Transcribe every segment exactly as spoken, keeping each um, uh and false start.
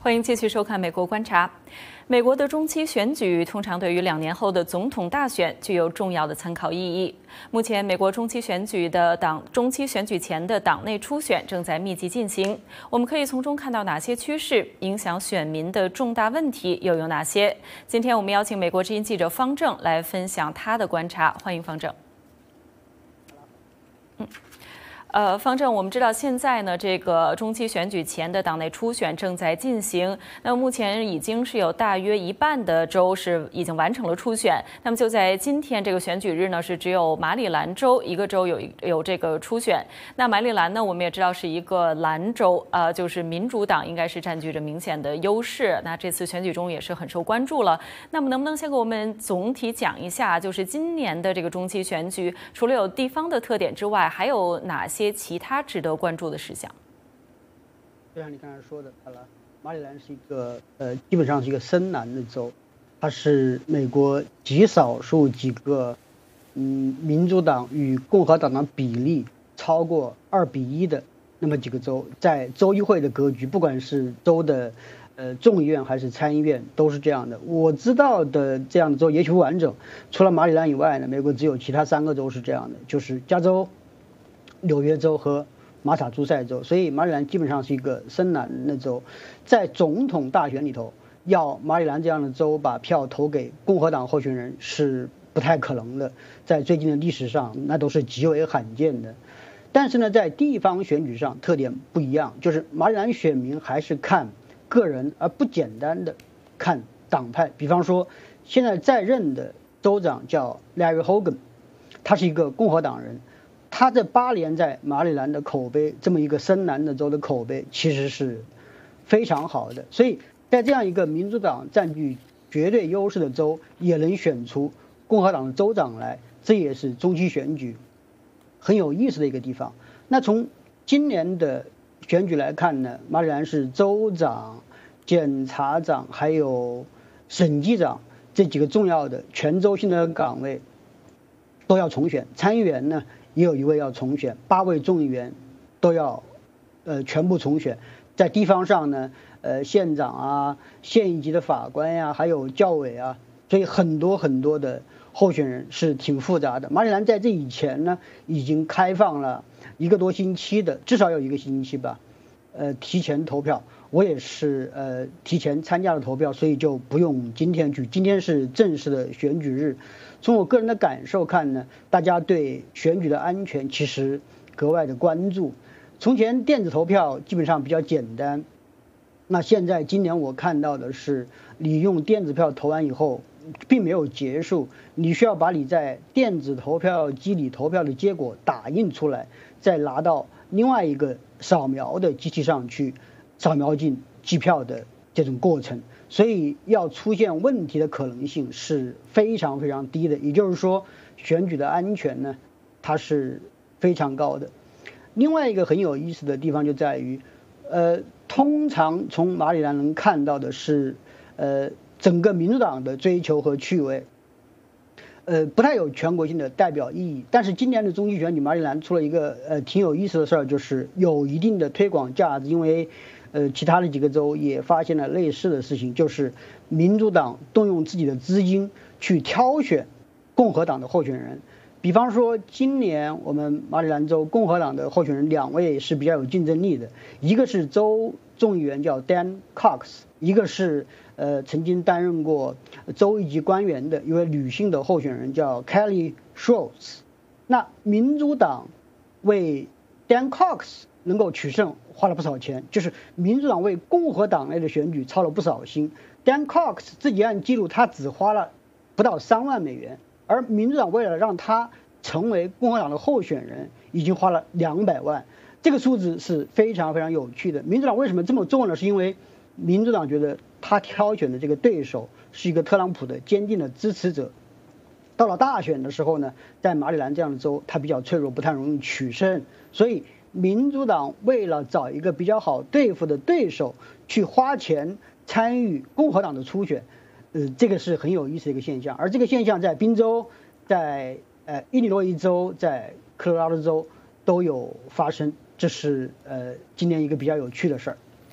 欢迎继续收看《美国观察》。美国的中期选举通常对于两年后的总统大选具有重要的参考意义。目前，美国中期选举的党中期选举前的党内初选正在密集进行。我们可以从中看到哪些趋势，影响选民的重大问题又有哪些？今天我们邀请美国之音记者方正来分享他的观察。欢迎方正。嗯。呃，方正，我们知道现在呢，这个中期选举前的党内初选正在进行。那目前已经是有大约一半的州是已经完成了初选。那么就在今天这个选举日呢，是只有马里兰州一个州有有这个初选。那马里兰呢，我们也知道是一个蓝州，呃，就是民主党应该是占据着明显的优势。那这次选举中也是很受关注了。那么能不能先给我们总体讲一下，就是今年的这个中期选举，除了有地方的特点之外，还有哪些其他值得关注的事项？ 就像你刚才说的，好了，马里兰是一个呃，基本上是一个深蓝的州，它是美国极少数几个嗯，民主党与共和党的比例超过二比一的那么几个州，在州议会的格局，不管是州的呃众议院还是参议院，都是这样的。我知道的这样的州也许不完整，除了马里兰以外呢，美国只有其他三个州是这样的，就是加州、纽约州和马萨诸塞州，所以马里兰基本上是一个深蓝的州。在总统大选里头，要马里兰这样的州把票投给共和党候选人是不太可能的，在最近的历史上那都是极为罕见的。但是呢，在地方选举上特点不一样，就是马里兰选民还是看个人，而不简单的看党派。比方说，现在在任的州长叫 Larry Hogan， 他是一个共和党人。他这八年在马里兰的口碑，这么一个深蓝的州的口碑其实是非常好的，所以在这样一个民主党占据绝对优势的州，也能选出共和党的州长来，这也是中期选举很有意思的一个地方。那从今年的选举来看呢，马里兰是州长、检察长还有审计长这几个重要的全州性的岗位都要重选，参议员呢也有一位要重选，八位众议员都要呃全部重选。在地方上呢，呃县长啊、县一级的法官呀、啊，还有教委啊，所以很多很多的候选人是挺复杂的。马里兰在这以前呢，已经开放了一个多星期的，至少有一个星期吧，呃提前投票。我也是呃提前参加了投票，所以就不用今天去。今天是正式的选举日。从我个人的感受看呢，大家对选举的安全其实格外的关注。从前电子投票基本上比较简单，那现在今年我看到的是，你用电子票投完以后，并没有结束，你需要把你在电子投票机里投票的结果打印出来，再拿到另外一个扫描的机器上去扫描进计票的这种过程。所以要出现问题的可能性是非常非常低的，也就是说选举的安全呢，它是非常高的。另外一个很有意思的地方就在于，呃，通常从马里兰能看到的是，呃，整个民主党的追求和趣味，呃，不太有全国性的代表意义。但是今年的中期选举，马里兰出了一个呃挺有意思的事儿，就是有一定的推广价值，因为呃，其他的几个州也发现了类似的事情，就是民主党动用自己的资金去挑选共和党的候选人。比方说，今年我们马里兰州共和党的候选人两位是比较有竞争力的，一个是州众议员叫 Dan Cox， 一个是呃曾经担任过州一级官员的一位女性的候选人叫 Kelly Schultz。那民主党为 Dan Cox 能够取胜花了不少钱，就是民主党为共和党内的选举操了不少心。Dan Cox 自己按记录，他只花了不到三万美元，而民主党为了让他成为共和党的候选人，已经花了两百万。这个数字是非常非常有趣的。民主党为什么这么做呢？是因为民主党觉得他挑选的这个对手是一个特朗普的坚定的支持者。到了大选的时候呢，在马里兰这样的州，他比较脆弱，不太容易取胜，所以民主党为了找一个比较好对付的对手，去花钱参与共和党的初选，呃，这个是很有意思的一个现象。而这个现象在宾州、在呃伊利诺伊州、在科罗拉多州都有发生，这是呃今年一个比较有趣的事儿。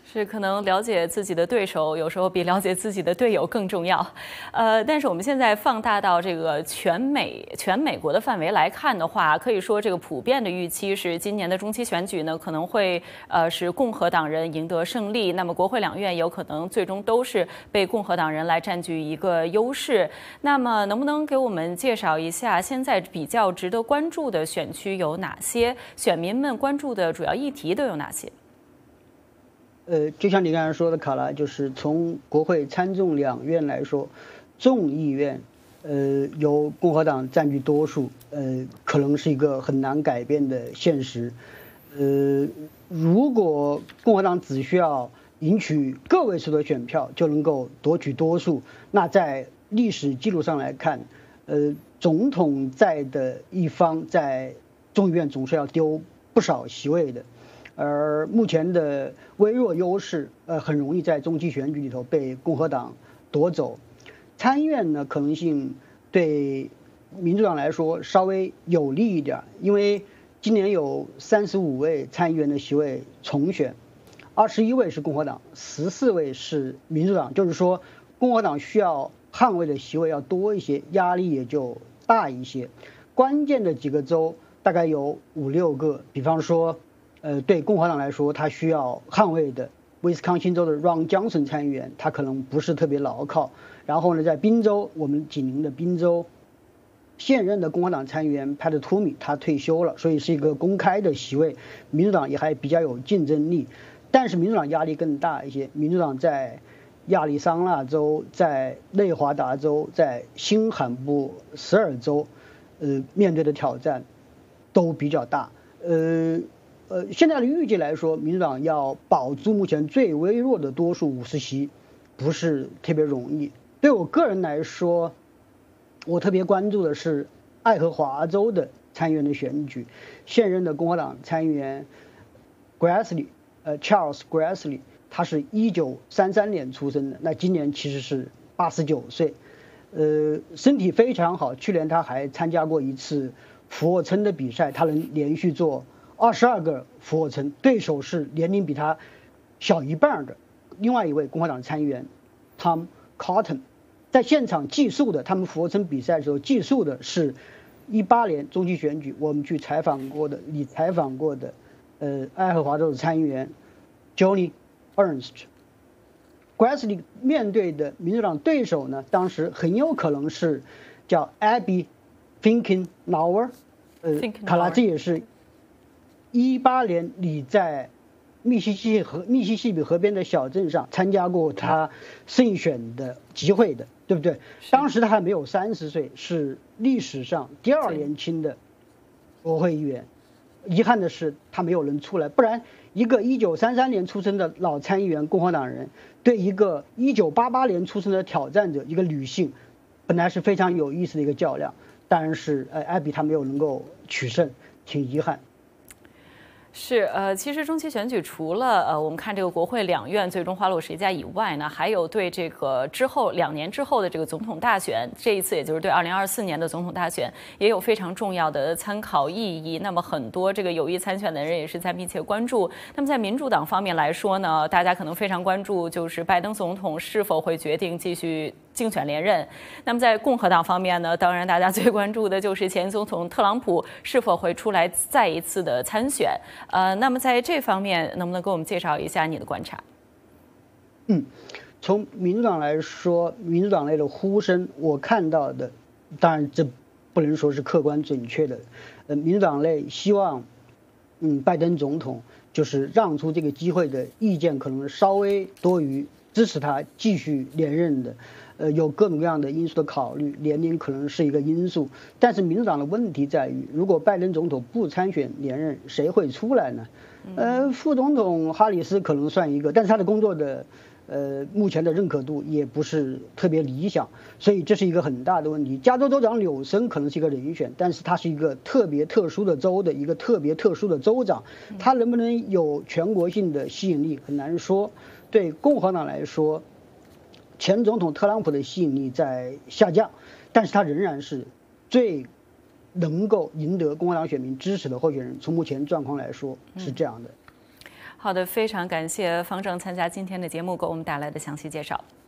是，可能了解自己的对手，有时候比了解自己的队友更重要。呃，但是我们现在放大到这个全美、全美国的范围来看的话，可以说这个普遍的预期是，今年的中期选举呢，可能会呃是共和党人赢得胜利。那么国会两院有可能最终都是被共和党人来占据一个优势。那么能不能给我们介绍一下，现在比较值得关注的选区有哪些？选民们关注的主要议题都有哪些？ 呃，就像你刚才说的，卡拉，就是从国会参众两院来说，众议院，呃，由共和党占据多数，呃，可能是一个很难改变的现实。呃，如果共和党只需要赢取个位数的选票就能够夺取多数，那在历史记录上来看，呃，总统在的一方在众议院总是要丢不少席位的。而目前的微弱优势，呃，很容易在中期选举里头被共和党夺走。参议院呢，可能性对民主党来说稍微有利一点，因为今年有三十五位参议员的席位重选，二十一位是共和党，十四位是民主党，就是说共和党需要捍卫的席位要多一些，压力也就大一些。关键的几个州大概有五六个，比方说。呃，对共和党来说，他需要捍卫的威斯康星州的 Ron Johnson 参议员，他可能不是特别牢靠。然后呢，在宾州，我们紧邻的宾州，现任的共和党参议员 Pat Toomey 他退休了，所以是一个公开的席位，民主党也还比较有竞争力。但是民主党压力更大一些，民主党在亚利桑那州、在内华达州、在新罕布什尔州，呃，面对的挑战都比较大。呃。呃，现在的预计来说，民主党要保住目前最微弱的多数五十席，不是特别容易。对我个人来说，我特别关注的是爱荷华州的参议员的选举。现任的共和党参议员 Grassley， 呃 Charles Grassley， 他是一九三三年出生的，那今年其实是八十九岁，呃，身体非常好。去年他还参加过一次俯卧撑的比赛，他能连续做二十二个俯卧撑，对手是年龄比他小一半的另外一位共和党参议员 Tom Cotton， 在现场计数的，他们俯卧撑比赛的时候计数的是一八年中期选举我们去采访过的，你采访过的，呃，爱荷华州的参议员 Joni Ernst。Grassley 面对的民主党对手呢，当时很有可能是叫 Abby Finkenauer， 呃，卡拉这也是。一八年，你在密西西河密西西比河边的小镇上参加过他胜选的集会的，对不对？当时他还没有三十岁，是历史上第二年轻的国会议员。遗憾的是，他没有能出来，不然一个一九三三年出生的老参议员共和党人，对一个一九八八年出生的挑战者，一个女性，本来是非常有意思的一个较量。但是，呃，艾比他没有能够取胜，挺遗憾。 是，呃，其实中期选举除了呃，我们看这个国会两院最终花落谁家以外呢，还有对这个之后两年之后的这个总统大选，这一次也就是对二零二四年的总统大选，也有非常重要的参考意义。那么很多这个有意参选的人也是在密切关注。那么在民主党方面来说呢，大家可能非常关注就是拜登总统是否会决定继续竞选连任。那么在共和党方面呢，当然大家最关注的就是前总统特朗普是否会出来再一次的参选。呃，那么在这方面，能不能给我们介绍一下你的观察？ 嗯，从民主党来说，民主党内的呼声，我看到的，当然这不能说是客观准确的。呃，民主党内希望，嗯，拜登总统就是让出这个机会的意见，可能稍微多于支持他继续连任的。呃，有各种各样的因素的考虑，年龄可能是一个因素，但是民主党的问题在于，如果拜登总统不参选连任，谁会出来呢？呃，副总统哈里斯可能算一个，但是他的工作的，呃，目前的认可度也不是特别理想，所以这是一个很大的问题。加州州长纽森可能是一个人选，但是他是一个特别特殊的州的一个特别特殊的州长，他能不能有全国性的吸引力很难说。对共和党来说，前总统特朗普的吸引力在下降，但是他仍然是最能够赢得共和党选民支持的候选人。从目前状况来说是这样的。 好的，非常感谢方正参加今天的节目，给我们带来的详细介绍。